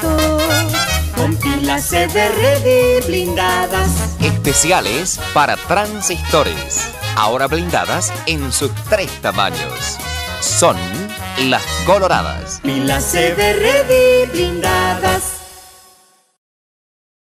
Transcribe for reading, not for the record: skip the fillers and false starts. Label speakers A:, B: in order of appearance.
A: mejor. Con pilas Everready blindadas.
B: Especiales para transistores. Ahora blindadas en sus 3 tamaños. Son las coloradas.
A: Pilas Everready blindadas.